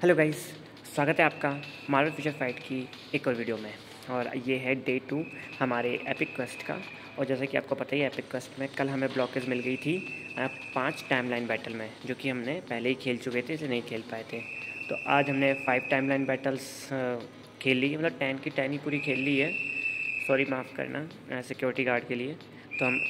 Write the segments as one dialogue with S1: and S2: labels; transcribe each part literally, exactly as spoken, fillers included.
S1: Hello guys, स्वागत है आपका मार्वल फ्यूचर फाइट की एक और वीडियो में। और ये है डे टू हमारे एपिक क्वेस्ट का। और जैसे कि आपको पता ही है, एपिक क्वेस्ट में कल हमें ब्लॉकेज मिल गई थी अ, पांच टाइमलाइन बैटल में, जो कि हमने पहले ही खेल चुके थे, इसे नहीं खेल पाए थे। तो आज हमने फाइव टाइमलाइन बैटल्स खेल ली, मतलब टेन की टेन ही पूरी खेल ली है। सॉरी, माफ़ करना सिक्योरिटी गार्ड के लिए। तो हम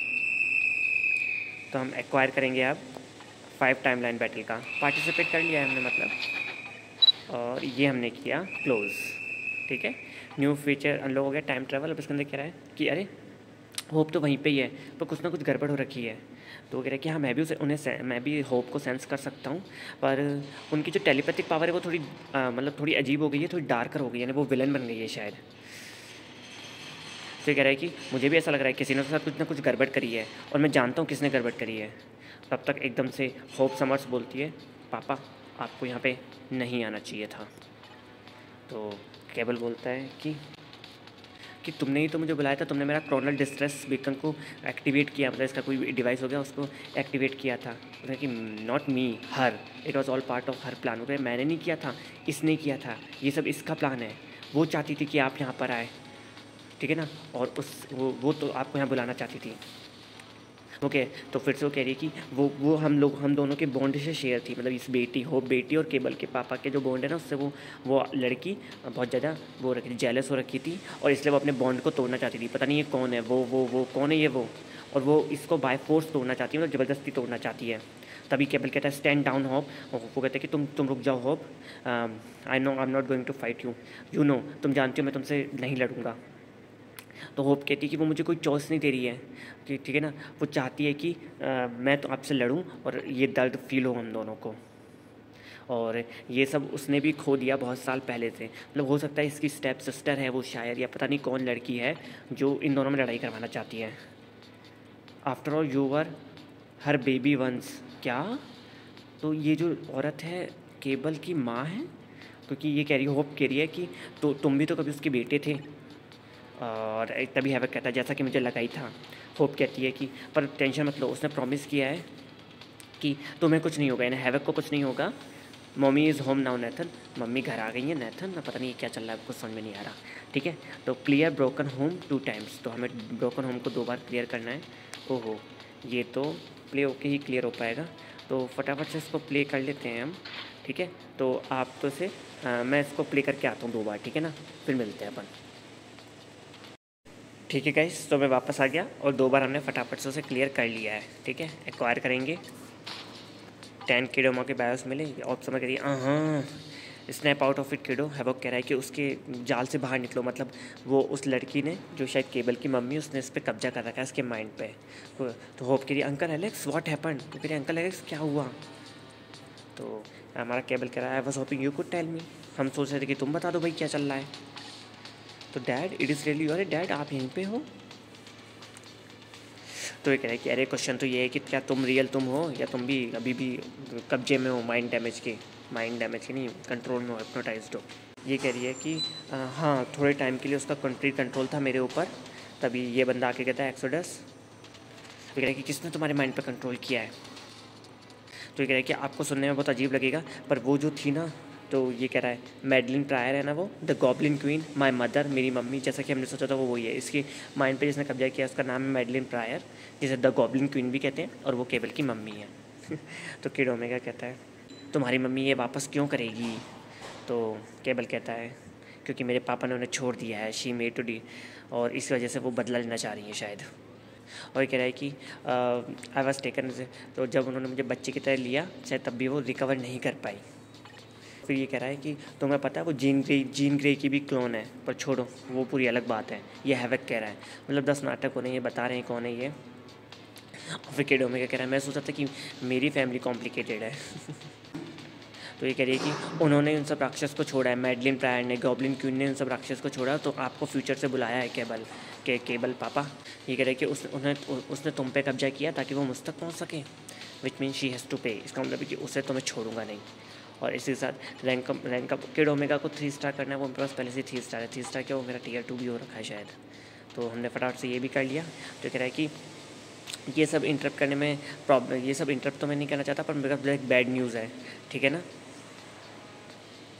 S1: तो हम एक्वायर करेंगे अब फाइव टाइमलाइन बैटल का। पार्टिसिपेट कर लिया है हमने मतलब, और ये हमने किया क्लोज। ठीक है, न्यू फीचर अनलॉक हो गया, टाइम ट्रैवल। अब इसके अंदर कह रहा है कि अरे होप तो वहीं पे ही है, पर कुछ ना कुछ गड़बड़ हो रखी है। तो वो कह रहा है कि हाँ, मैं भी उसे उन्हें मैं भी होप को सेंस कर सकता हूँ, पर उनकी जो टेलीपैथिक पावर है वो थोड़ी आ, मतलब थोड़ी अजीब हो गई है, थोड़ी डार्कर हो गई है, यानी वो विलन बन गई है शायद। तो ये कह रहा है कि मुझे भी ऐसा लग रहा है किसी ने उसके साथ कुछ ना कुछ गड़बड़ करी है, और मैं जानता हूँ किसने गड़बड़ करी है। तब तक एकदम से होप समर्स बोलती है, पापा आपको यहाँ पे नहीं आना चाहिए था। तो केबल बोलता है कि कि तुमने ही तो मुझे बुलाया था, तुमने मेरा क्रोनल डिस्ट्रेस बीकन को एक्टिवेट किया, मतलब इसका कोई डिवाइस हो गया उसको एक्टिवेट किया था। उसने कि not me, her, it was all part of her plan. वो मैंने नहीं किया था, इसने किया था, ये सब इसका प्लान है। वो चाहती थी कि आप यहाँ पर आए, ठीक है ना, और उस वो वो तो आपको यहाँ बुलाना चाहती थी। ओके, तो फिर से वो कह रही है कि वो वो हम लोग हम दोनों के बॉन्ड से शेयर थी, मतलब इस बेटी हो बेटी और केबल के पापा के जो बॉन्ड है ना, उससे वो वो लड़की बहुत ज़्यादा वो रखी थी, जेलस हो रखी थी, और इसलिए वो अपने बॉन्ड को तोड़ना चाहती थी। पता नहीं ये कौन है, वो वो वो कौन है ये वो, और वो इसको बाय फोर्स तोड़ना चाहती है, मतलब ज़बरदस्ती तोड़ना चाहती है। तभी केबल कहता है स्टैंड डाउन होप। वो कहता है कि तुम तुम रुक जाओ Hope, I know I am not going to fight you, you know, तुम जानती हो मैं तुमसे नहीं लड़ूंगा। तो होप कहती है कि वो मुझे कोई चॉइस नहीं दे रही है, कि ठीक है ना, वो चाहती है कि आ, मैं तो आपसे लड़ूं और ये दर्द फील हो हम दोनों को। और ये सब उसने भी खो दिया बहुत साल पहले से, मतलब हो सकता है इसकी स्टेप सिस्टर है वो शायद, या पता नहीं कौन लड़की है जो इन दोनों में लड़ाई करवाना चाहती है। After all you were her baby once. क्या? तो ये जो औरत है केबल की माँ है, क्योंकि ये कह रही होप कह रही है कि तो तुम भी तो कभी उसके बेटे थे। और तभी हैवक कहता है जैसा कि मुझे लगा ही था। होप कहती है कि पर टेंशन मत लो, उसने प्रॉमिस किया है कि तुम्हें कुछ नहीं होगा, यानी हैवक को कुछ नहीं होगा। Mummy is home now Nathan, mummy घर आ गई है नेथन, मैं पता नहीं क्या चल रहा है, कुछ समझ में नहीं आ रहा। ठीक है, तो clear broken home two times, तो हमें ब्रोकन होम को दो बार क्लियर करना है। ओहो, ये तो प्ले होके ही क्लियर हो पाएगा, तो फटाफट से इसको प्ले कर लेते हैं हम। ठीक है, तो आप तो से आ, मैं इसको प्ले करके आता हूँ दो बार, ठीक है ना, फिर मिलते हैं अपन। ठीक है गाइस, तो मैं वापस आ गया और दो बार हमने फटाफट से उसे क्लियर कर लिया है। ठीक है, एक्वायर करेंगे, टेन किडो के बायोस मिले, ऑप्शन में करिए हाँ, snap out of it kiddo. Havok कह रहा है कि उसके जाल से बाहर निकलो, मतलब वो उस लड़की ने जो शायद केबल की मम्मी, उसने इस पर कब्जा कर रखा है इसके माइंड पे। तो, तो होप कह रही अंकल एलेक्स व्हाट हैपेंड, तो कह रही अंकल एलेक्स क्या हुआ। तो हमारा केबल कह रहा है I was hoping you could tell me, हम सोच रहे थे कि तुम बता दो भाई क्या चल रहा है। तो डैड इट इज़ रियली, अरे डैड आप यहीं पे हो। तो ये कह रहा है कि अरे क्वेश्चन तो ये है कि क्या तुम रियल तुम हो, या तुम भी अभी भी कब्जे में हो माइंड डैमेज के, माइंड डैमेज के नहीं, कंट्रोल में हो, हिप्नोटाइज्ड हो। ये कह रही है कि आ, हाँ, थोड़े टाइम के लिए उसका कंप्लीट कंट्रोल था मेरे ऊपर। तभी ये बंदा आके कहता है एक्सोडस। तो कह रहा है कि किसने तुम्हारे माइंड पर कंट्रोल किया है। तो ये कह रहा है कि आपको सुनने में बहुत अजीब लगेगा, पर वो जो थी ना, तो ये कह रहा है मैडलिन प्रायर है ना, वो the goblin queen, my mother, मेरी मम्मी, जैसा कि हमने सोचा था वो वही है। इसकी माइंड पे जिसने कब्जा किया उसका नाम है मैडलिन प्रायर, जिसे द गॉब्लिन क्वीन भी कहते हैं, और वो केबल की मम्मी है। तो किड ओमेगा कहता है तुम्हारी मम्मी ये वापस क्यों करेगी। तो केबल कहता है क्योंकि मेरे पापा ने उन्हें छोड़ दिया है, शी मेड टू डी, और इस वजह से वो बदला लेना चाह रही है शायद। और ये कह रहा है कि आई वाज टेकन, तो जब उन्होंने मुझे बच्चे की तरह लिया शायद तब भी वो रिकवर नहीं कर पाई। फिर ये कह रहा है कि तुम्हें पता है वो जीन ग्रे जीन ग्रे की भी क्लोन है, पर छोड़ो वो पूरी अलग बात है, ये हैवक कह रहा है, मतलब दस नाटक होने ये बता रहे हैं कौन है ये। और फिर किड ओमेगा कह रहा है मैं सोचा था कि मेरी फैमिली कॉम्प्लिकेटेड है। तो ये कह रही है कि उन्होंने उन सब राक्षस को छोड़ा है, मैडलिन प्रायर ने, गॉब्लिन क्वीन ने उन सब राक्षस को छोड़ा, तो आपको फ्यूचर से बुलाया है केबल के केबल पापा। ये कह रहे हैं कि उस उन्हें उसने तुम पे कब्जा किया ताकि वो मुझ तक पहुँच सके, which mean she has to pay, इसका मतलब है कि उसे तो मैं छोड़ूंगा नहीं। और इसी के साथ rank up rank up Kid Omega को थ्री स्टार करना है, वो मेरे पास पहले से थ्री स्टार है, थ्री स्टार क्या वो मेरा टीयर टू भी हो रखा है शायद। तो हमने फटाफट से ये भी कर लिया। तो कह रहा है कि ये सब इंटरप्ट करने में प्रॉब्लम, ये सब इंटरप्ट तो मैं नहीं करना चाहता, पर मेरे पास एक बैड न्यूज़ है, ठीक है ना।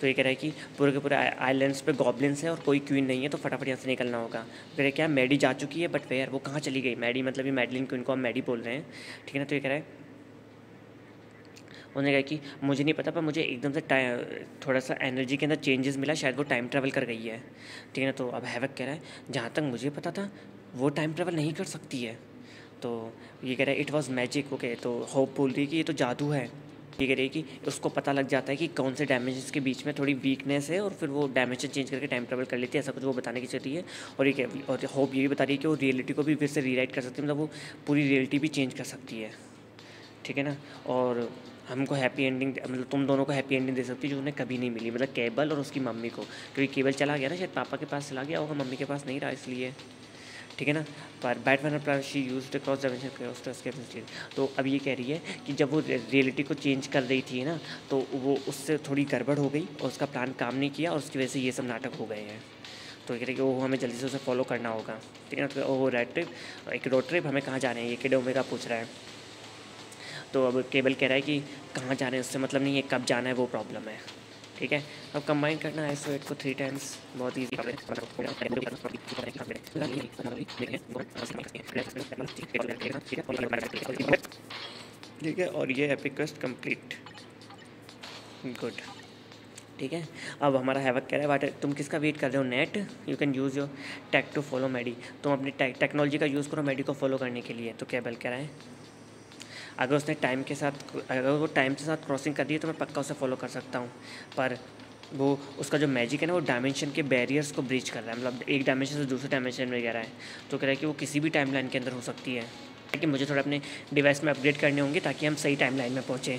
S1: तो ये कह रहा है कि पूरे के पूरे आइलैंड्स पे गॉब्लिन्स है और कोई क्वीन नहीं है, तो फटाफट यहाँ से निकलना होगा। कह रहा है क्या मैडी जा चुकी है, बट वेयर, वो कहाँ चली गई? मैडी मतलब ये मैडलिन क्वीन को हम मैडी बोल रहे हैं, ठीक है ना। तो ये कह रहा है, उन्होंने कहा कि मुझे नहीं पता, पर मुझे एकदम से टाइम थोड़ा सा एनर्जी के अंदर चेंजेस मिला, शायद वो टाइम ट्रैवल कर गई है, ठीक है ना। तो अब हैवक कह रहा है जहाँ तक मुझे पता था वो टाइम ट्रैवल नहीं कर सकती है। तो ये कह रहा है इट वाज मैजिक। ओके, तो होप बोल रही है कि ये तो जादू है। ये कह रही है कि उसको पता लग जाता है कि कौन से डैमेजेस के बीच में थोड़ी वीकनेस है और फिर वो डायमेंशन चेंज करके टाइम ट्रैवल कर लेती है, ऐसा कुछ वो बताने की चाहती है। और ये कह और होप ये भी बता रही है कि वो रियलिटी को भी फिर से रीराइट कर सकती है, मतलब वो पूरी रियलिटी भी चेंज कर सकती है, ठीक है ना। और हमको हैप्पी एंडिंग, मतलब तुम दोनों को हैप्पी एंडिंग दे सकती है जो उन्हें कभी नहीं मिली, मतलब केबल और उसकी मम्मी को, क्योंकि केबल चला गया ना, शायद पापा के पास चला गया होगा, मम्मी के पास नहीं रहा इसलिए, ठीक है ना। पर Batman plus she used cross dimension cross to escape history. तो अब ये कह रही है कि जब वो रियलिटी को चेंज कर रही थी ना, तो वो उससे थोड़ी गड़बड़ हो गई और उसका प्लान काम नहीं किया और उसकी वजह से ये सब नाटक हो गए हैं। तो ये कह रही कि वो हमें जल्दी से उसे फॉलो करना होगा, ठीक है ना। तो वो रोड ट्रिप, एक रोड ट्रिप, हमें कहाँ जाना है, ये किड ओमेगा पूछ रहा है। तो अब केबल कह रहा है कि कहाँ जाना है उससे मतलब नहीं है, कब जाना है वो प्रॉब्लम है, ठीक है। अब कंबाइन करना है सो एट को थ्री टाइम्स, बहुत ईजी। ठीक है, और ये एपिक क्वेस्ट कंप्लीट, गुड, ठीक है। अब हमारा हैवक कह रहा है वाट तुम किसका वेट कर रहे हो? Nate, you can use your tech to follow Maddie. तुम अपनी टेक्नोलॉजी का यूज़ करो मैडी को फॉलो करने के लिए। तो केबल कह रहा है अगर उसने टाइम के साथ, अगर वो टाइम के साथ क्रॉसिंग कर दी है तो मैं पक्का उसे फॉलो कर सकता हूँ, पर वो उसका जो मैजिक है ना वो डायमेंशन के बैरियर्स को ब्रीच कर रहा है, मतलब एक डायमेंशन से दूसरे डायमेंशन में गया है। तो कह रहा है कि वो किसी भी टाइम लाइन के अंदर हो सकती है, कि मुझे थोड़ा अपने डिवाइस में अपग्रेड करने होंगे ताकि हम सही टाइम लाइन में पहुँचें।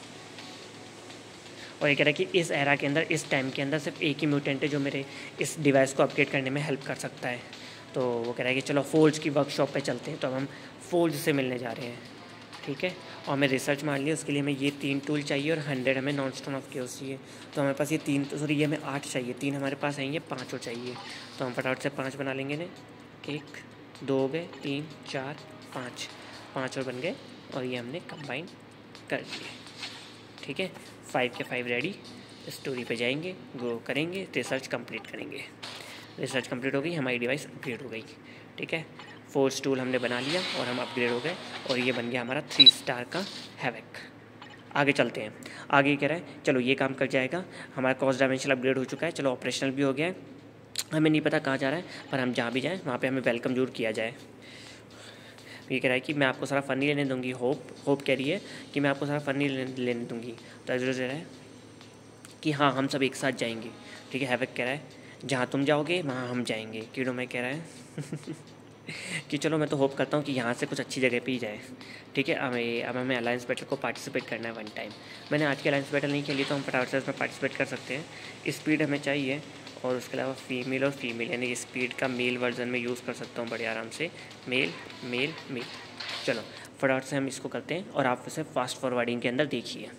S1: और ये कह रहा है कि इस एरा के अंदर, इस टाइम के अंदर सिर्फ एक ही म्यूटेंट है जो मेरे इस डिवाइस को अपग्रेड करने में हेल्प कर सकता है। तो वो कह रहा है कि चलो फोर्ज की वर्कशॉप पे चलते हैं। तो अब हम फोर्ज से मिलने जा रहे हैं, ठीक है। और हमें रिसर्च मार लिया, उसके लिए हमें ये तीन टूल चाहिए और हंड्रेड हमें नॉन स्टोन ऑफ केओस चाहिए। तो हमारे पास ये तीन, तो सॉरी ये हमें आठ चाहिए, तीन हमारे पास आएंगे, पाँच और चाहिए। तो हम फटाफट से पाँच बना लेंगे ने, एक दो हो गए, तीन चार पाँच, पाँच और बन गए और ये हमने कंबाइन कर लिए, ठीक है। फाइव के फाइव रेडी, स्टोरी पे जाएंगे, गो करेंगे, रिसर्च कंप्लीट करेंगे। रिसर्च कंप्लीट हो गई, हमारी डिवाइस अपग्रेड हो गई, ठीक है। फोर्स टूल हमने बना लिया और हम अपग्रेड हो गए और ये बन गया हमारा थ्री स्टार का हैवक। आगे चलते हैं। आगे कह रहा है चलो ये काम कर जाएगा, हमारा क्रॉस डायमेंशन अपग्रेड हो चुका है, चलो ऑपरेशनल भी हो गया है। हमें नहीं पता कहाँ जा रहा है, पर हम जहाँ भी जाएँ वहाँ पे हमें वेलकम जरूर किया जाए। ये कह रहा है कि मैं आपको सारा फ़न नहीं लेने दूंगी। होप होप कह रही है कि मैं आपको सारा फ़न नहीं लेने, लेने दूंगी। तो एजरा कह रहा है कि हाँ हम सब एक साथ जाएंगे, ठीक है। हैवक कह रहा है जहाँ तुम जाओगे वहाँ हम जाएंगे। कीड़ों में कह रहा है कि चलो मैं तो होप करता हूँ कि यहाँ से कुछ अच्छी जगह पे ही जाए, ठीक है। हमें अब हमें अलायंस बैटल को पार्टिसिपेट करना है वन टाइम। मैंने आज की अलायंस बैटल नहीं खेली तो हम फटाफट से इसमें पार्टिसिपेट कर सकते हैं। स्पीड हमें चाहिए और उसके अलावा फीमेल और फीमेल, यानी स्पीड का मेल वर्जन में यूज़ कर सकता हूँ बड़े आराम से, मेल मेल मेल। चलो फटाफट से हम इसको करते हैं और आप इसे फास्ट फॉरवर्डिंग के अंदर देखिए।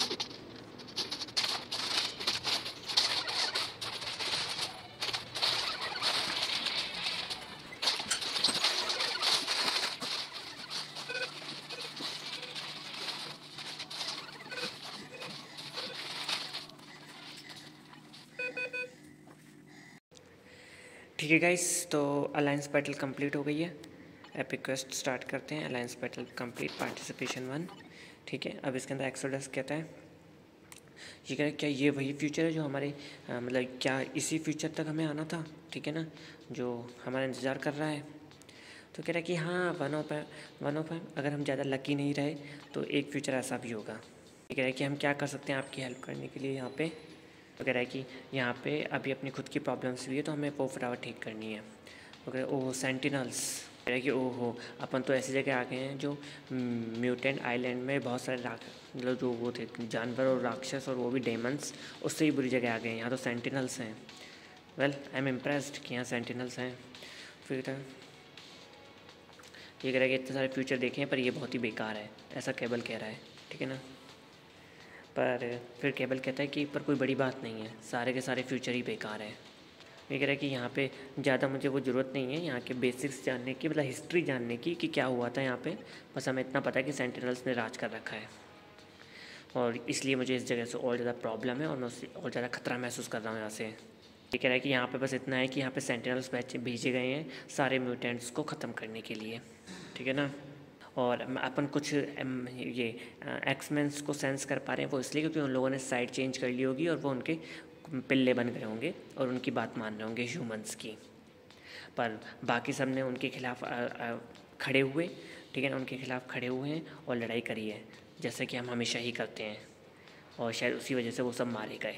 S1: ठीक है गाइस, तो अलायंस बैटल कंप्लीट हो गई है। एपिक क्वेस्ट स्टार्ट करते हैं। Alliance battle complete, participation one, ठीक है। अब इसके अंदर एक्सोडस कहता है, ये कह रहा है क्या ये वही फ्यूचर है जो हमारे आ, मतलब क्या इसी फ्यूचर तक हमें आना था, ठीक है ना, जो हमारा इंतज़ार कर रहा है। तो कह रहा है कि हाँ वन ऑफ वन ऑफ अगर हम ज़्यादा लकी नहीं रहे तो एक फ्यूचर ऐसा भी होगा। ये कह रहा है कि हम क्या कर सकते हैं आपकी हेल्प करने के लिए यहाँ पे। तो कह रहा है कि यहाँ पे अभी अपनी खुद की प्रॉब्लम्स भी है तो हमें वो फटाफट ठीक करनी है। तो कह रहा है ओह सेंटिनल्स, कह रहा है कि ओह हो अपन तो ऐसी जगह आ गए हैं जो म्यूटेंट आइलैंड में बहुत सारे राख मतलब जो वो थे जानवर और राक्षस और वो भी डेमंस, उससे ही बुरी जगह आ गए हैं। यहाँ तो सेंटिनल्स हैं। वेल आई एम इम्प्रेस्ड कि यहाँ सेंटिनल्स हैं। फिर ये कह रहा है कि इतने सारे फ्यूचर देखे हैं पर ये बहुत ही बेकार है, ऐसा केबल कह रहा है, ठीक है ना। पर फिर केबल कहता है कि पर कोई बड़ी बात नहीं है, सारे के सारे फ्यूचर ही बेकार है। ये कह रहा है कि यहाँ पे ज़्यादा मुझे वो ज़रूरत नहीं है यहाँ के बेसिक्स जानने की, मतलब हिस्ट्री जानने की कि क्या हुआ था यहाँ पे, बस हमें इतना पता है कि सेंटिनल्स ने राज कर रखा है। और इसलिए मुझे इस जगह से और ज़्यादा प्रॉब्लम है और मैं उससे और ज़्यादा खतरा महसूस कर रहा हूँ यहाँ से। ये कह रहा है कि यहाँ पे बस इतना है कि यहाँ पे सेंटिनल्स भेजे गए हैं सारे म्यूटेंट्स को ख़त्म करने के लिए, ठीक है ना। और अपन कुछ ये एक्समेंस को सेंस कर पा रहे हैं, वो इसलिए क्योंकि उन लोगों ने साइड चेंज कर ली होगी और वो उनके पिल्ले बन गए होंगे और उनकी बात मान रहे होंगे ह्यूमंस की। पर बाकी सब ने उनके खिलाफ खड़े हुए, ठीक है ना, उनके खिलाफ खड़े हुए हैं और लड़ाई करी है, जैसे कि हम हमेशा ही करते हैं, और शायद उसी वजह से वो सब मारे गए।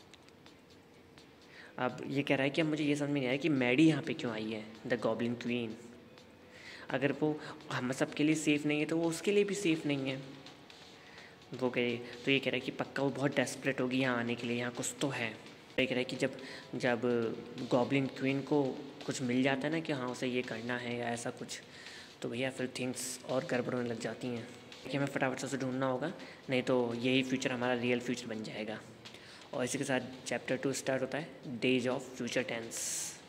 S1: अब ये कह रहा है कि अब मुझे ये समझ में नहीं आया कि मैडी यहाँ पे क्यों आई है, द गॉब्लिन क्वीन। अगर वो हम सब के लिए सेफ़ नहीं है तो वो उसके लिए भी सेफ़ नहीं है। वो कह तो ये कह रहा है कि पक्का वो बहुत डेस्परेट होगी यहाँ आने के लिए, यहाँ कुछ तो है। ये कह रहा है कि जब जब गॉब्लिन क्वीन को कुछ मिल जाता है ना कि हाँ उसे ये करना है या ऐसा कुछ, तो भैया फिर थिंग्स और गड़बड़ होने लग जाती हैं कि हमें फटाफट से उसे ढूंढना होगा, नहीं तो यही फ्यूचर हमारा रियल फ्यूचर बन जाएगा। और इसी के साथ चैप्टर टू स्टार्ट होता है, डेज ऑफ फ्यूचर टेंस,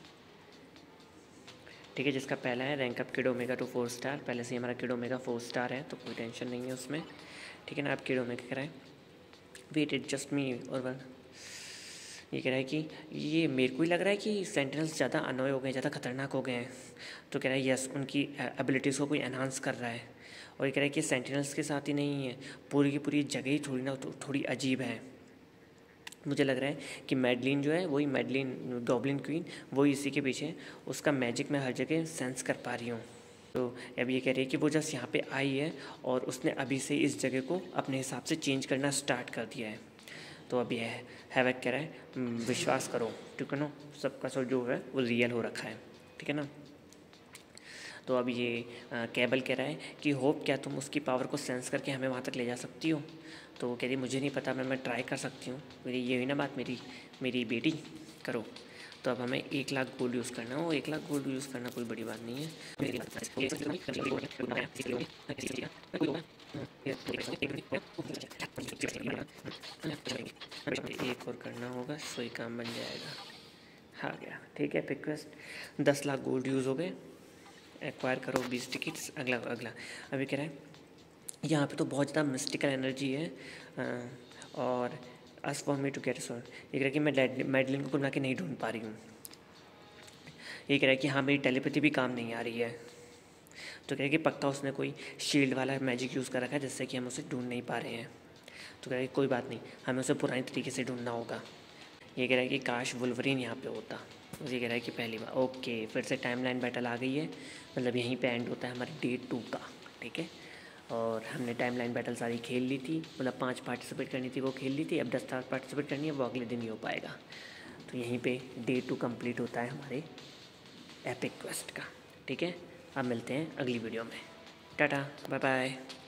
S1: ठीक है, जिसका पहला है rank up Kid Omega to four star. पहले से हमारा किड ओमेगा फोर स्टार है तो कोई टेंशन नहीं है उसमें, ठीक है ना। आप किड ओमेगा कह रहा है वेट इट जस्ट मी, और वन ये कह रहा है कि ये मेरे को ही लग रहा है कि सेंटिनल्स ज़्यादा अनोय हो गए, ज़्यादा खतरनाक हो गए हैं। तो कह रहा है यस, उनकी एबिलिटीज़ को कोई एनहांस कर रहा है। और ये कह रहा है कि सेंटिनल्स के साथ ही नहीं है, पूरी की पूरी जगह ही थोड़ी ना तो थोड़ी अजीब है। मुझे लग रहा है कि मैडलिन जो है वही मैडलिन गॉब्लिन क्वीन वही इसी के पीछे, उसका मैजिक मैं हर जगह सेंस कर पा रही हूँ। तो अब ये कह रही है कि वो जस्ट यहाँ पे आई है और उसने अभी से इस जगह को अपने हिसाब से चेंज करना स्टार्ट कर दिया है। तो अब यह हैवक कह रहा है विश्वास करो, ठीक है ना, सबका सब जो है वो रियल हो रखा है, ठीक है ना। तो अब ये केबल कह रहा है कि होप क्या तुम उसकी पावर को सेंस करके हमें वहाँ तक ले जा सकती हो। तो वो कह रही मुझे नहीं पता, मैं मैं ट्राई कर सकती हूँ, मेरी ये हुई ना बात, मेरी मेरी बेटी करो। तो अब हमें एक लाख गोल्ड यूज़ करना हो, एक लाख गोल्ड यूज़ करना कोई बड़ी बात नहीं है। एक और करना होगा, सही काम बन जाएगा। हाँ गया, ठीक है। रिक्वेस्ट दस लाख गोल्ड यूज़ हो गए, एक्वायर करो बीस टिकट्स। अगला अगला अभी कह रहा है यहाँ पे तो बहुत ज़्यादा मिस्टिकल एनर्जी है और us for me to get solve. ये कह रहा है कि मैं मैडलिन को बुला के नहीं ढूंढ पा रही हूँ। ये कह रहा है कि हाँ मेरी टेलीपैथी भी काम नहीं आ रही है। तो कह रहा है कि पक्का उसने कोई शील्ड वाला मैजिक यूज़ कर रखा है जिससे कि हम उसे ढूंढ नहीं पा रहे हैं। तो कह रहा है कोई बात नहीं, हमें उसे पुरानी तरीके से ढूंढना होगा। ये कह रहा है कि काश वुल्वरीन यहाँ पे होता। ये कह रहा है कि पहली बार ओके, फिर से टाइमलाइन बैटल आ गई है, मतलब यहीं पे एंड होता है हमारे डे टू का, ठीक है। और हमने टाइमलाइन बैटल सारी खेल ली थी, मतलब पांच पार्टिसिपेट करनी थी वो खेल ली थी, अब दस पार्टिसिपेट करनी है वो अगले दिन ही हो पाएगा। तो यहीं पे डे टू कंप्लीट होता है हमारे एपिक क्वेस्ट का, ठीक है। अब मिलते हैं अगली वीडियो में, टाटा बाय बाय।